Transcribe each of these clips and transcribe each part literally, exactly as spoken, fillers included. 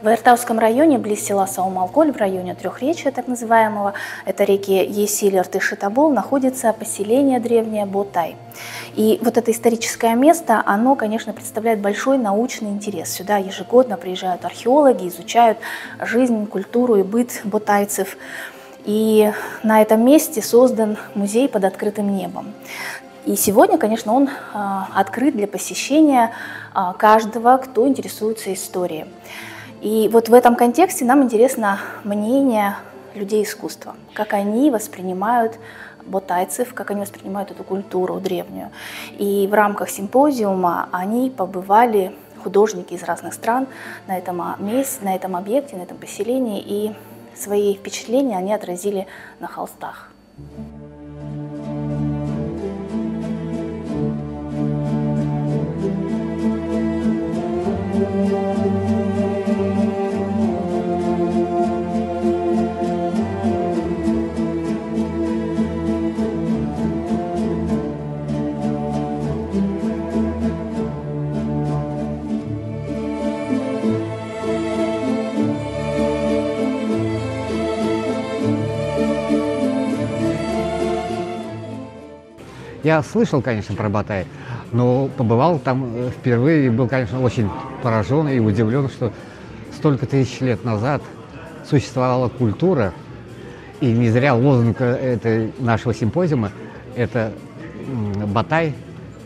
В Артауском районе, близ села Саумалколь, в районе Трехречья, так называемого, это реки Есиль, Иртыш и Тобол, находится поселение древнее Ботай. И вот это историческое место, оно, конечно, представляет большой научный интерес. Сюда ежегодно приезжают археологи, изучают жизнь, культуру и быт ботайцев. И на этом месте создан музей под открытым небом. И сегодня, конечно, он а, открыт для посещения а, каждого, кто интересуется историей. И вот в этом контексте нам интересно мнение людей искусства, как они воспринимают ботайцев, как они воспринимают эту культуру древнюю. И в рамках симпозиума они побывали, художники из разных стран, на этом месте, на этом объекте, на этом поселении, и свои впечатления они отразили на холстах. Я слышал, конечно, про Ботай, но побывал там впервые и был, конечно, очень поражен и удивлен, что столько тысяч лет назад существовала культура, и не зря лозунг этой, нашего симпозиума – это Ботай,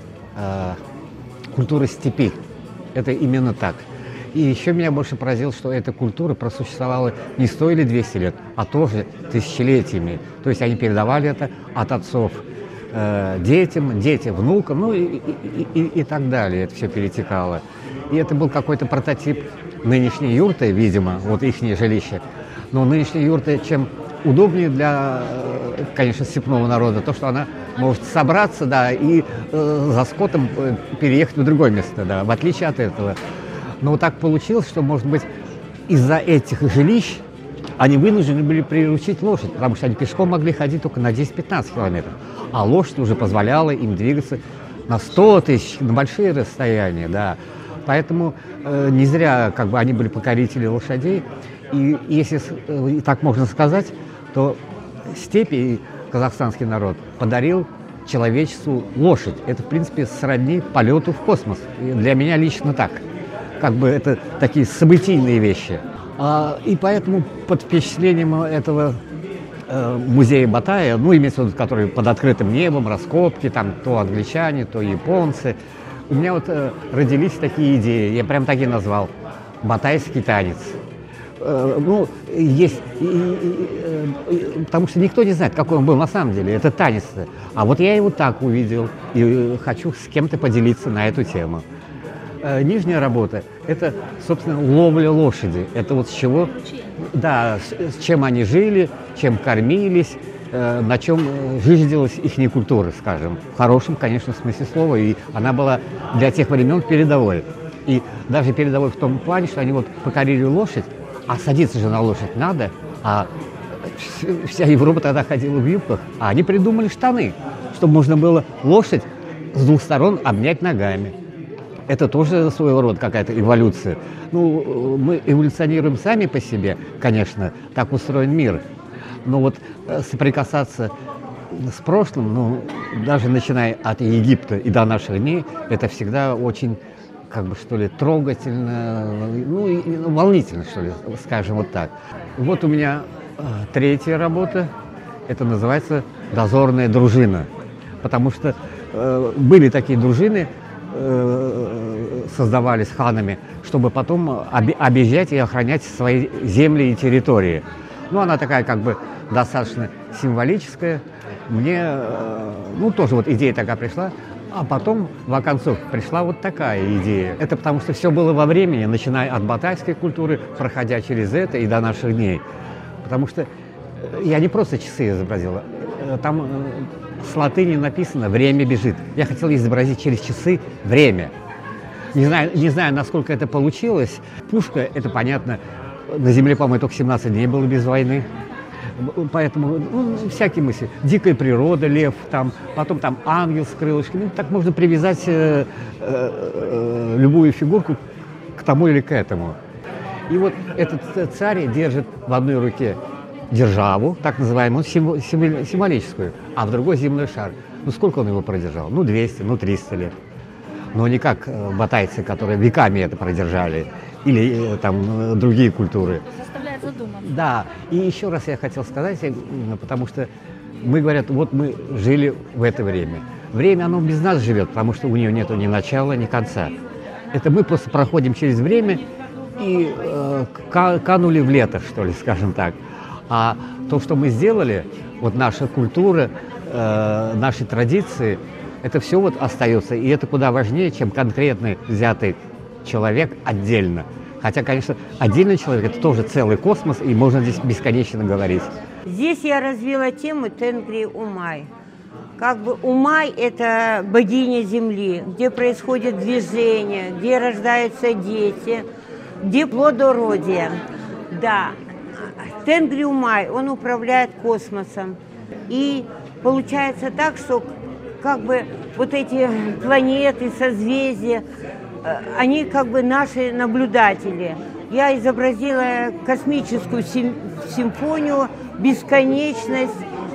э, культура степи. Это именно так. И еще меня больше поразило, что эта культура просуществовала не сто или двести лет, а тоже тысячелетиями. То есть они передавали это от отцов детям, дети внукам, ну и, и, и, и так далее. Это все перетекало. И это был какой-то прототип нынешней юрты, видимо, вот их жилище. Но нынешняя юрта, чем удобнее для, конечно, степного народа, то, что она может собраться, да, и э, за скотом переехать в другое место, да, в отличие от этого. Но вот так получилось, что, может быть, из-за этих жилищ они вынуждены были приручить лошадь, потому что они пешком могли ходить только на десять-пятнадцать километров. А лошадь уже позволяла им двигаться на сто тысяч, на большие расстояния, да. Поэтому э, не зря как бы они были покорители лошадей. И если э, так можно сказать, то степи казахстанский народ подарил человечеству лошадь. Это, в принципе, сродни полету в космос. И для меня лично так. Как бы это такие событийные вещи. А, и поэтому под впечатлением этого э, музея Ботая, ну, имеется в виду, который под открытым небом, раскопки, там то англичане, то японцы, у меня вот э, родились такие идеи, я прям так и назвал – ботайский танец. Э, ну, есть, и, и, и, потому что никто не знает, какой он был на самом деле, это танец-то. А вот я его так увидел и хочу с кем-то поделиться на эту тему. Нижняя работа – это, собственно, ловля лошади. Это вот с чего, да, с, с чем они жили, чем кормились, э, на чем жизнилась их культура, скажем. В хорошем, конечно, смысле слова. И она была для тех времен передовой. И даже передовой в том плане, что они вот покорили лошадь, а садиться же на лошадь надо, а вся Европа тогда ходила в юбках, а они придумали штаны, чтобы можно было лошадь с двух сторон обнять ногами. Это тоже своего рода какая-то эволюция. Ну, мы эволюционируем сами по себе, конечно, так устроен мир. Но вот соприкасаться с прошлым, ну, даже начиная от Египта и до наших дней, это всегда очень, как бы, что ли, трогательно, ну, и волнительно, что ли, скажем вот так. Вот у меня третья работа, это называется «Дозорная дружина». Потому что э, были такие дружины, создавались ханами, чтобы потом объезжать и охранять свои земли и территории. Ну, она такая как бы достаточно символическая. Мне, ну, тоже вот идея такая пришла, а потом в оконцовке пришла вот такая идея. Это потому что все было во времени, начиная от ботайской культуры, проходя через это и до наших дней. Потому что я не просто часы изобразила, там с латыни написано «время бежит». Я хотел изобразить через часы время. Не знаю, не знаю, насколько это получилось. Пушка, это понятно, на Земле, по-моему, только семнадцать дней было без войны. Поэтому, ну, всякие мысли. Дикая природа, лев, там, потом там ангел с крылышками. Ну, так можно привязать э, э, любую фигурку к тому или к этому. И вот этот царь держит в одной руке державу, так называемую, символическую, а в другой земной шар. Ну сколько он его продержал? Ну двести, ну триста лет. Но не как батайцы, которые веками это продержали, или там другие культуры. Заставляет задуматься. Да, и еще раз я хотел сказать, потому что мы говорят, вот мы жили в это время. Время, оно без нас живет, потому что у нее нет ни начала, ни конца. Это мы просто проходим через время и э, канули в лето, что ли, скажем так. А то, что мы сделали, вот наша культура, э, наши традиции, это все вот остается. И это куда важнее, чем конкретный взятый человек отдельно. Хотя, конечно, отдельный человек – это тоже целый космос, и можно здесь бесконечно говорить. Здесь я развила тему Тенгри Умай. Как бы Умай – это богиня земли, где происходит движение, где рождаются дети, где плодородие. Да, Тенгри Умай, он управляет космосом. И получается так, что как бы вот эти планеты, созвездия, они как бы наши наблюдатели. Я изобразила космическую сим симфонию, бесконечность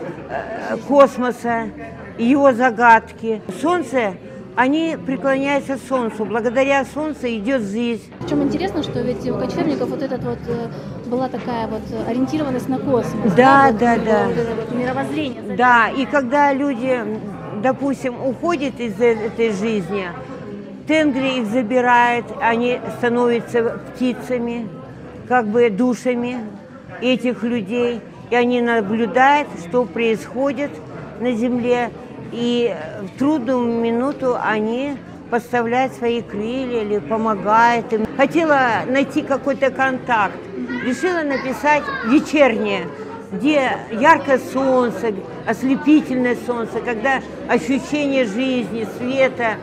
космоса, его загадки. Солнце, они преклоняются к Солнцу. Благодаря Солнцу идет жизнь. Причем интересно, что ведь у кочевников вот этот вот была такая вот ориентированность на космос. Да, да, да, да. Вот это вот мировоззрение. Да, и когда люди, допустим, уходят из этой жизни, Тенгри их забирает, они становятся птицами, как бы душами этих людей, и они наблюдают, что происходит на земле, и в трудную минуту они подставляют свои крылья или помогают им. Хотела найти какой-то контакт, решила написать вечернее, где яркое солнце, ослепительное солнце, когда ощущение жизни, света,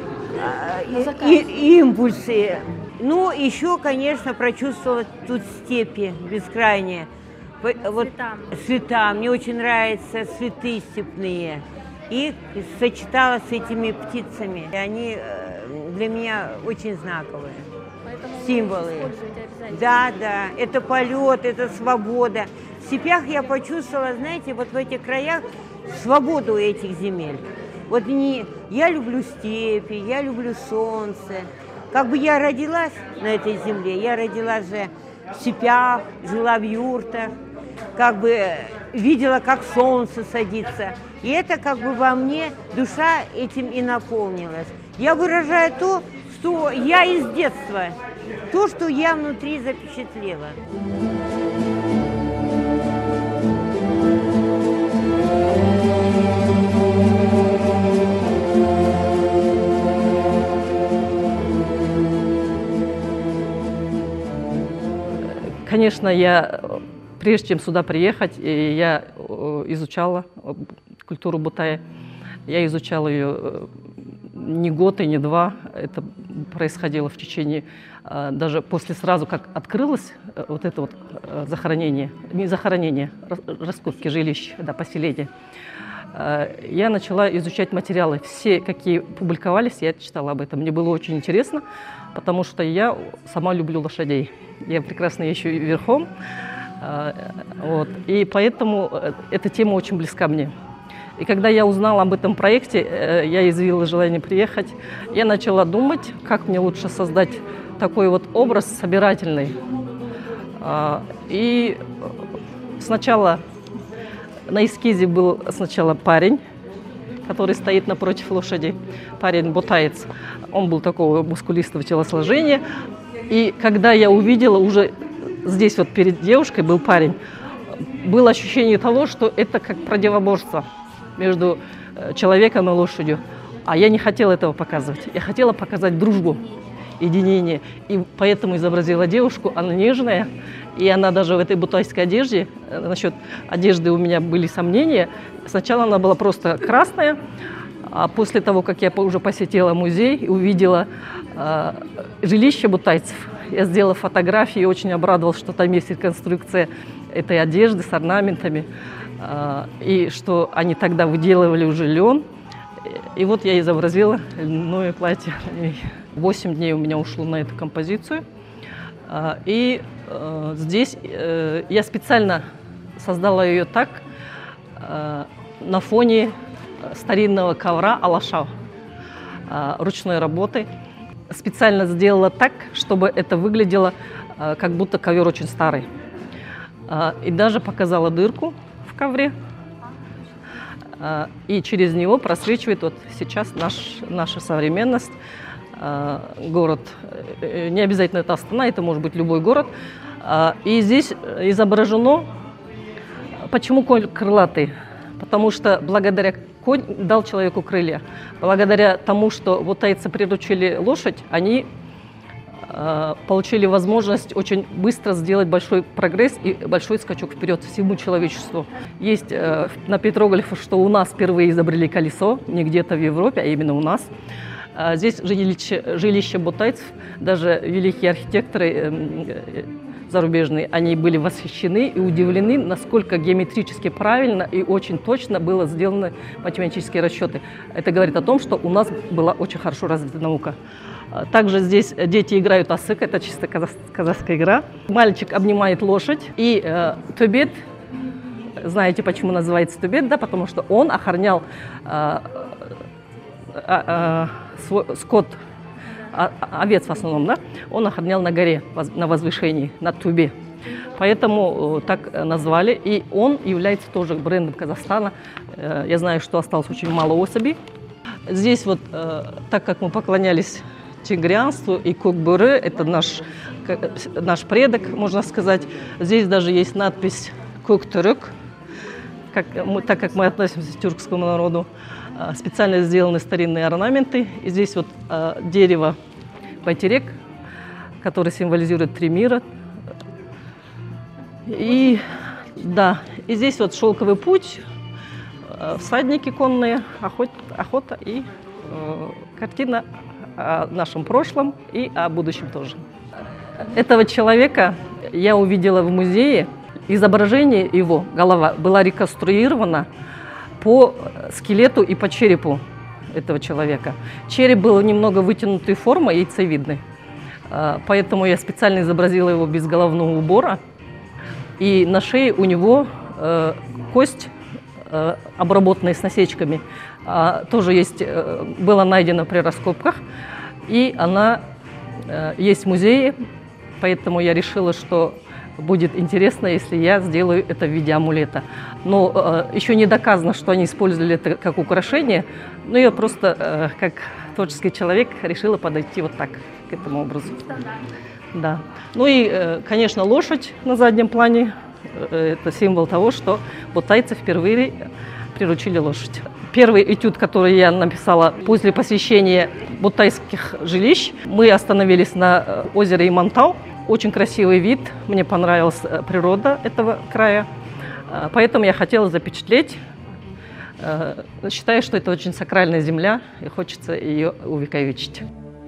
И, и импульсы. Ну, еще, конечно, прочувствовала тут степи бескрайние. Вот цвета. Мне очень нравятся цветы степные. И сочетала с этими птицами. И они для меня очень знаковые. Поэтому символы. Да, да. Это полет, это свобода. В степях я почувствовала, знаете, вот в этих краях свободу этих земель. Вот не, я люблю степи, я люблю солнце. Как бы я родилась на этой земле, я родилась же в степях, жила в юртах, как бы видела, как солнце садится. И это как бы во мне душа этим и наполнилась. Я выражаю то, что я из детства, то, что я внутри запечатлела. Конечно, я, прежде чем сюда приехать, я изучала культуру Бутая. Я изучала ее не год и не два. Это происходило в течение, даже после сразу, как открылось вот это вот захоронение, не захоронение, раскопки жилищ, да, поселения. Я начала изучать материалы. Все, какие публиковались, я читала об этом. Мне было очень интересно, потому что я сама люблю лошадей. Я прекрасно езжу верхом. Вот. И поэтому эта тема очень близка мне. И когда я узнала об этом проекте, я изъявила желание приехать. Я начала думать, как мне лучше создать такой вот образ собирательный. И сначала на эскизе был сначала парень, который стоит напротив лошади, парень бутаец. Он был такого мускулистого телосложения. И когда я увидела уже здесь вот перед девушкой был парень, было ощущение того, что это как противоборство между человеком и лошадью. А я не хотела этого показывать. Я хотела показать дружбу, единение. И поэтому изобразила девушку, она нежная. И она даже в этой бутайской одежде, насчет одежды у меня были сомнения. Сначала она была просто красная, а после того, как я уже посетила музей и увидела э, жилище бутайцев, я сделала фотографии и очень обрадовалась, что там есть реконструкция этой одежды с орнаментами, э, и что они тогда выделывали уже лен. И вот я изобразила льняное платье. Восемь дней у меня ушло на эту композицию. И здесь я специально создала ее так, на фоне старинного ковра алаша, ручной работы. Специально сделала так, чтобы это выглядело, как будто ковер очень старый. И даже показала дырку в ковре. И через него просвечивает вот сейчас наш, наша современность. Город, не обязательно это Астана, это может быть любой город. И здесь изображено, почему конь крылатый? Потому что благодаря конь дал человеку крылья. Благодаря тому, что вот тайцы приручили лошадь, они э, получили возможность очень быстро сделать большой прогресс и большой скачок вперед всему человечеству. Есть э, на петроглифах, что у нас впервые изобрели колесо, не где-то в Европе, а именно у нас. А здесь жилище, жилище ботайцев, даже великие архитекторы э, зарубежные, они были восхищены и удивлены, насколько геометрически правильно и очень точно было сделаны математические расчеты. Это говорит о том, что у нас была очень хорошо развита наука. Также здесь дети играют асык, это чисто казахская игра. Мальчик обнимает лошадь, и э, тубет, знаете, почему называется тубет, да, потому что он охранял э, э, э, свой, скот, овец в основном, да, он охранял на горе, на возвышении, на Тубе. Поэтому так назвали. И он является тоже брендом Казахстана. Я знаю, что осталось очень мало особей. Здесь вот, так как мы поклонялись тигрианству и Кукбуры, это наш, наш предок, можно сказать. Здесь даже есть надпись Куктурык, как мы, так как мы относимся к тюркскому народу. Специально сделаны старинные орнаменты. И здесь вот э, дерево байтерек, которое символизирует три мира. И, да, и здесь вот шелковый путь, э, всадники конные, охот, охота и э, картина о нашем прошлом и о будущем тоже. Этого человека я увидела в музее. Изображение его, голова, была реконструирована по скелету и по черепу этого человека. Череп был немного вытянутой формы, яйцевидный. Поэтому я специально изобразила его без головного убора. И на шее у него э, кость, э, обработанная с насечками, э, тоже есть, э, была найдена при раскопках. И она э, есть в музее, поэтому я решила, что будет интересно, если я сделаю это в виде амулета. Но э, еще не доказано, что они использовали это как украшение, но я просто, э, как творческий человек, решила подойти вот так, к этому образу. Да. Ну и, э, конечно, лошадь на заднем плане. Э, это символ того, что ботайцы впервые приручили лошадь. Первый этюд, который я написала после посещения ботайских жилищ, мы остановились на озере Имантау. Очень красивый вид, мне понравилась природа этого края, поэтому я хотела запечатлеть. Считаю, что это очень сакральная земля, и хочется ее увековечить.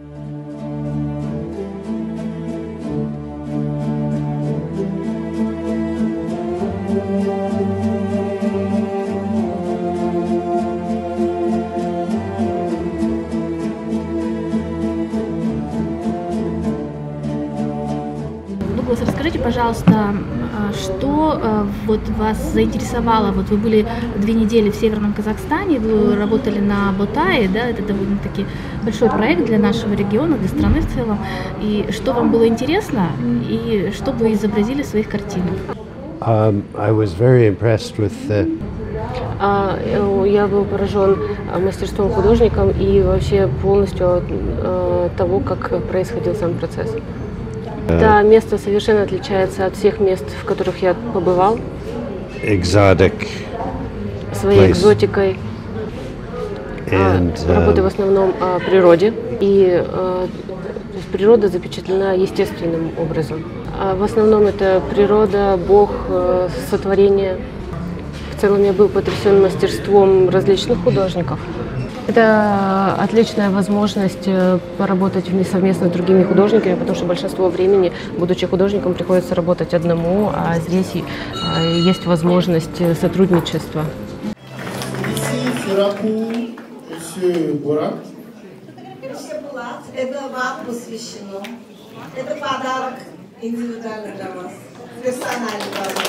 Расскажите, пожалуйста, что вот вас заинтересовало? Вот вы были две недели в Северном Казахстане, вы работали на Ботае, да, это довольно-таки большой проект для нашего региона, для страны в целом. И что вам было интересно, и что вы изобразили в своих картинах? Um, I was very impressed with the... uh, я был поражен мастерством художником и вообще полностью uh, того, как происходил сам процесс. Это место совершенно отличается от всех мест, в которых я побывал. Exotic своей place. Экзотикой. And, uh, работаю в основном о природе. И uh, то есть природа запечатлена естественным образом. А в основном это природа, Бог, uh, сотворение. В целом я был потрясен мастерством различных художников. Это отличная возможность поработать совместно с другими художниками, потому что большинство времени, будучи художником, приходится работать одному, а здесь есть возможность сотрудничества. Это вам посвящено. Это подарок индивидуально для вас, персонально для вас.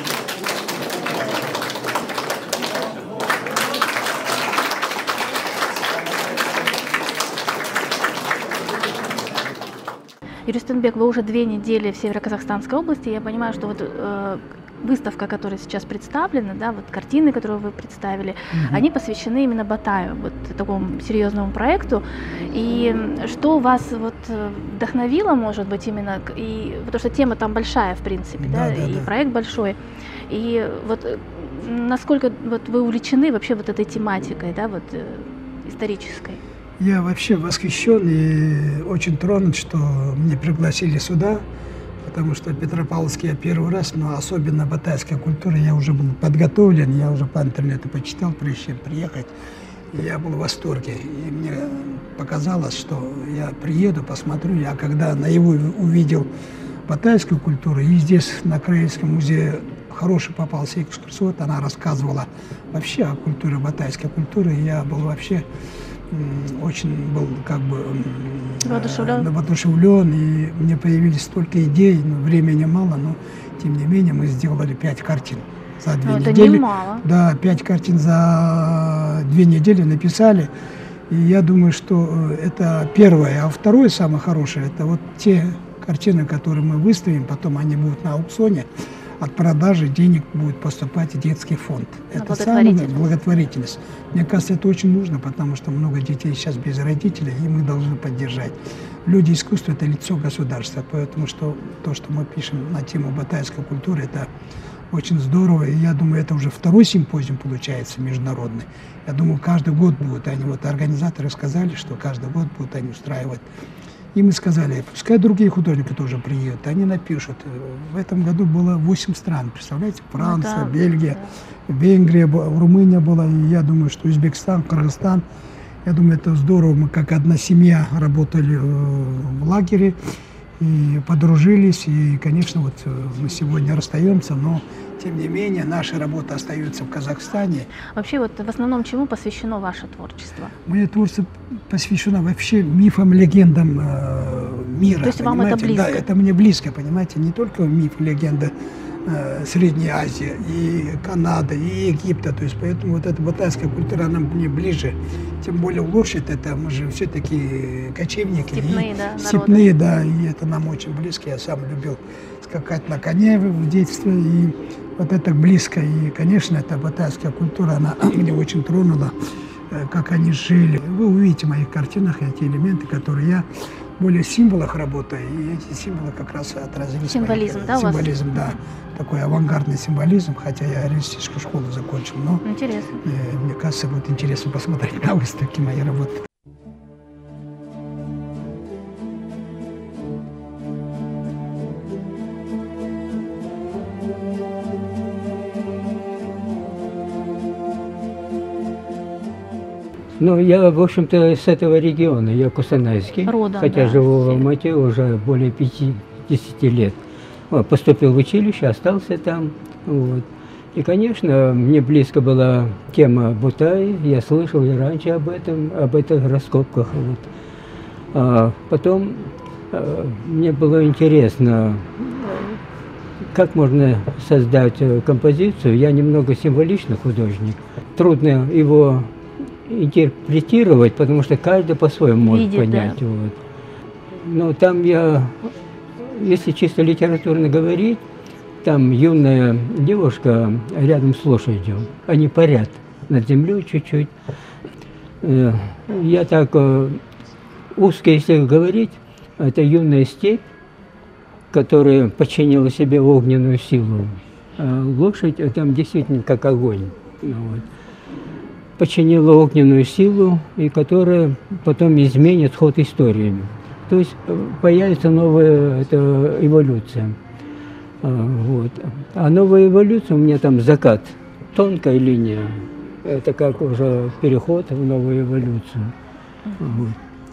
Юрий Стенбек, вы уже две недели в Северо-Казахстанской области. Я понимаю, что вот э, выставка, которая сейчас представлена, да, вот картины, которые вы представили, угу. они посвящены именно Батаю, вот такому серьезному проекту. И что вас вот вдохновило, может быть, именно, и, потому что тема там большая, в принципе, да, да, да и да. проект большой. И вот насколько вот вы увлечены вообще вот этой тематикой, да, вот исторической? Я вообще восхищен и очень тронут, что меня пригласили сюда, потому что Петропавловск я первый раз, но особенно батайская культура, я уже был подготовлен, я уже по интернету почитал, прежде чем приехать. И я был в восторге. И мне показалось, что я приеду, посмотрю. Я когда наяву увидел батайскую культуру, и здесь на Краеведческом музее хороший попался экскурсовод, она рассказывала вообще о культуре, батайской культуры, и я был вообще... очень был как бы воодушевлен. Э, воодушевлен, и мне появились столько идей, но времени мало, но тем не менее мы сделали пять картин за две но недели. Это немало. Да, пять картин за две недели написали, и я думаю, что это первое, а второе самое хорошее, это вот те картины, которые мы выставим, потом они будут на аукционе. От продажи денег будет поступать в детский фонд. На это самая благотворительность. Мне кажется, это очень нужно, потому что много детей сейчас без родителей, и мы должны поддержать. Люди искусства – это лицо государства, поэтому что, то, что мы пишем на тему батайской культуры, это очень здорово. И я думаю, это уже второй симпозиум получается международный. Я думаю, каждый год будет. Они вот организаторы сказали, что каждый год будут они устраивать. И мы сказали, пускай другие художники тоже приедут, они напишут. В этом году было восемь стран, представляете? Франция, да, Бельгия, да. Венгрия, Румыния была, и я думаю, что Узбекистан, Кыргызстан. Я думаю, это здорово. Мы как одна семья работали в лагере и подружились. И, конечно, вот мы сегодня расстаемся, но тем не менее наша работа остается в Казахстане. Вообще, вот в основном чему посвящено ваше творчество? Мое творчество посвящено вообще мифам, легендам э, мира. То есть вам это близко? Да, это мне близко, понимаете, не только миф, легенда э, Средней Азии, и Канады, и Египта. То есть поэтому вот эта батайская культура, она мне ближе. Тем более лошадь, это мы же все-таки кочевники. Степные, и, да, степные, да, и это нам очень близко. Я сам любил скакать на коне в детстве, и вот это близко. И, конечно, эта батайская культура, она меня очень тронула, как они жили. Вы увидите в моих картинах эти элементы, которые я более в символах работаю, и эти символы как раз отразили. Символизм, свои, да, символизм, у вас? да. Такой авангардный символизм, хотя я реалистическую школу закончил, но интересно. Э, мне кажется, будет интересно посмотреть на выставке моей работы. Ну, я, в общем-то, с этого региона, я кустанайский, Родом, хотя да, живу в все. Алмате уже более пятидесяти лет. Вот, поступил в училище, остался там. Вот. И, конечно, мне близко была тема Бутай, я слышал и раньше об этом, об этих раскопках. Вот. А потом а, мне было интересно, как можно создать композицию. Я немного символичный художник, трудно его интерпретировать, потому что каждый по-своему может Видит, понять. Да. Вот. Но там я, если чисто литературно говорить, там юная девушка рядом с лошадью, они парят над землей чуть-чуть. Я так узко, если говорить, это юная степь, которая подчинила себе огненную силу. А лошадь там действительно как огонь. Вот. Подчинила огненную силу, и которая потом изменит ход истории. То есть появится новая это, эволюция. Вот. А новая эволюция, у меня там закат, тонкая линия. Это как уже переход в новую эволюцию. Вот.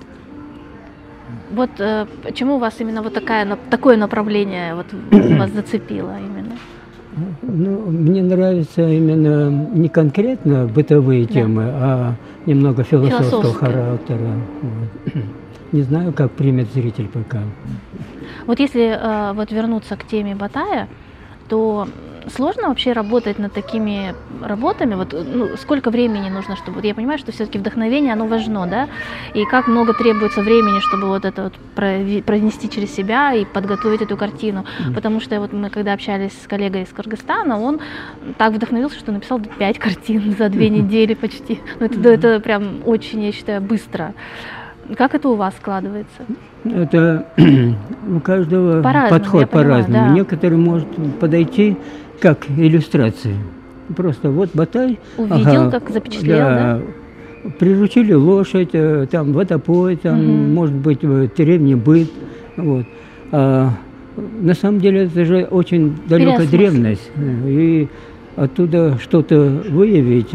Вот э, почему у вас именно вот такая, такое направление вот, вас зацепило именно? Ну, мне нравится именно не конкретно бытовые да. темы, а немного философского Философские. характера. Вот. не знаю, как примет зритель пока. Вот если э, вот вернуться к теме Батая, то сложно вообще работать над такими работами? Вот, ну, сколько времени нужно, чтобы... Вот я понимаю, что все-таки вдохновение, оно важно, да? И как много требуется времени, чтобы вот это вот пронести через себя и подготовить эту картину. Mm-hmm. Потому что вот мы, когда общались с коллегой из Кыргызстана, он так вдохновился, что написал пять картин за две недели почти. Ну, это, это прям очень, я считаю, быстро. Как это у вас складывается? Это у каждого по-разному, подход по-разному. Да. Некоторые может подойти как иллюстрация. Просто вот Батай. Увидел, ага, как запечатлел, да? Да? Приручили лошадь, там водопой, там, угу. может быть, в деревне быт. Вот. А на самом деле это же очень далекая древность. И оттуда что-то выявить.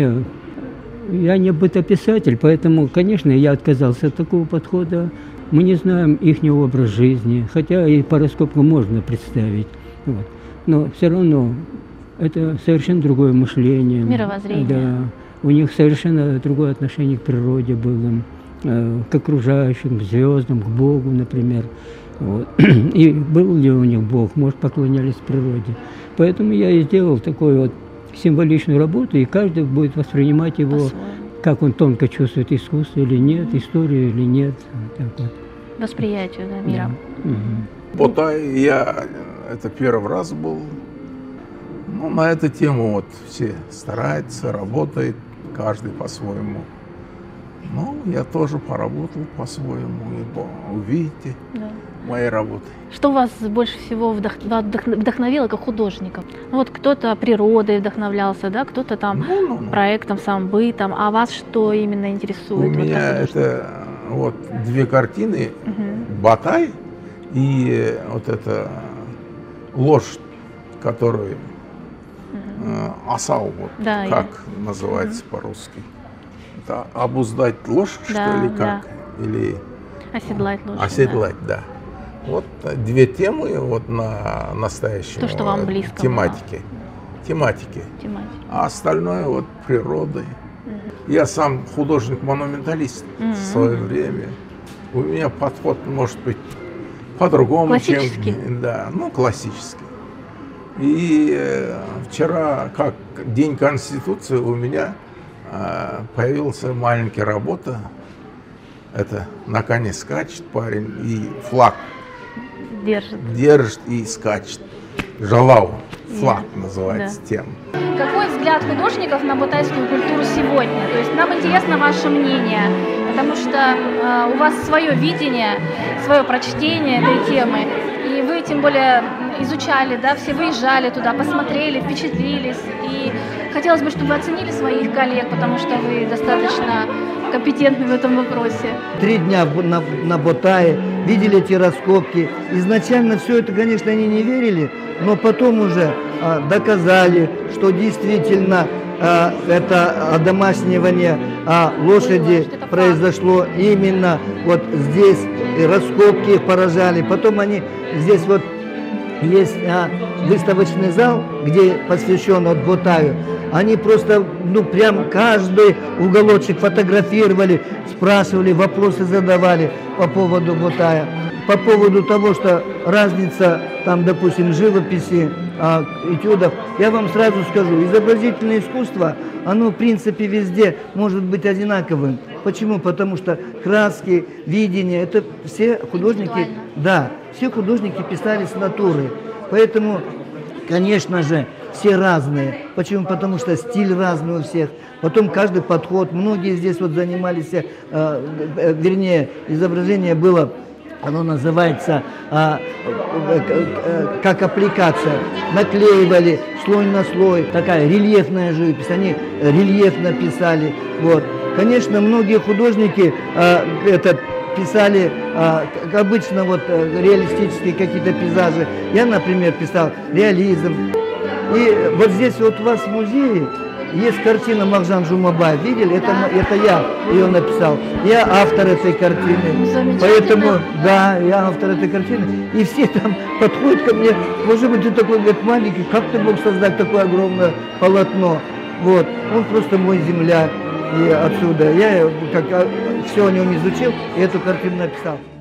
Я не бытописатель, поэтому, конечно, я отказался от такого подхода. Мы не знаем их образ жизни, хотя и по раскопкам можно представить. Вот. Но все равно это совершенно другое мышление. Мировоззрение. Да. У них совершенно другое отношение к природе было, к окружающим, к звездам, к Богу, например. Вот. И был ли у них Бог, может, поклонялись природе. Поэтому я и сделал такой вот символичную работу, и каждый будет воспринимать его, по-своему. Как он тонко чувствует искусство или нет, историю или нет. Так вот. Восприятию, да, мира. Да. Угу. Ботай, я это первый раз был. Ну, на эту тему вот все стараются, работают, каждый по-своему. Ну, я тоже поработал по-своему, и увидите да. мои работы. Что вас больше всего вдох... вдохновило как художника? Ну, вот кто-то природой вдохновлялся, да, кто-то там ну, ну, ну. проектом, сам бытом. А вас что именно интересует? У вот меня это вот две картины, угу. Батай и вот эта лошадь, которую угу. э, осал, вот, да, как я... называется угу. по-русски. Это обуздать лошадь, да, что ли, как? Да. Или оседлать лошадь. Оседлать, да. да. Вот две темы вот на настоящем. То, что вам близко тематике. Было. Тематике. Тематики. А остальное вот природой. Угу. Я сам художник-монументалист угу. в свое время. У меня подход может быть по-другому, чем... Да, ну, классический. И э, вчера, как День Конституции, у меня э, появилась маленькая работа. Это на коне скачет парень и флаг держит, держит и скачет. Жалау, флаг yeah. называется да. тема. Какой взгляд художников на батайскую культуру сегодня? То есть нам интересно ваше мнение, потому что э, у вас свое видение, свое прочтение этой темы, и вы тем более изучали, да, все выезжали туда, посмотрели, впечатлились, и хотелось бы, чтобы вы оценили своих коллег, потому что вы достаточно компетентны в этом вопросе. Три дня на, на Батае, видели эти раскопки. Изначально все это, конечно, они не верили, но потом уже а, доказали, что действительно а, это одомашнивание а, лошади Было, произошло именно вот здесь. И раскопки их поражали. Потом они здесь вот есть а, выставочный зал, где посвящен от Батаю. Они просто, ну, прям каждый уголочек фотографировали, спрашивали, вопросы задавали по поводу Батая. По поводу того, что разница, там, допустим, живописи, а, этюдов, я вам сразу скажу, изобразительное искусство, оно, в принципе, везде может быть одинаковым. Почему? Потому что краски, видение, это все художники, да, все художники писали с натуры. Поэтому, конечно же, все разные. Почему? Потому что стиль разный у всех. Потом каждый подход. Многие здесь вот занимались, э, э, вернее, изображение было, оно называется э, э, э, как аппликация. Наклеивали слой на слой. Такая рельефная живопись. Они рельефно писали. Вот. Конечно, многие художники э, этот, писали, а, как обычно, вот, реалистические какие-то пейзажи. Я, например, писал реализм. И вот здесь вот у вас в музее есть картина Махжан Жумабаев. Видели? Это, это я ее написал. Я автор этой картины. Поэтому, да, я автор этой картины. И все там подходят ко мне. Может быть, ты такой, говорит, маленький, как ты мог создать такое огромное полотно? Вот. Он просто мой земляк. и отсюда я как, все о нем изучил и эту картину написал.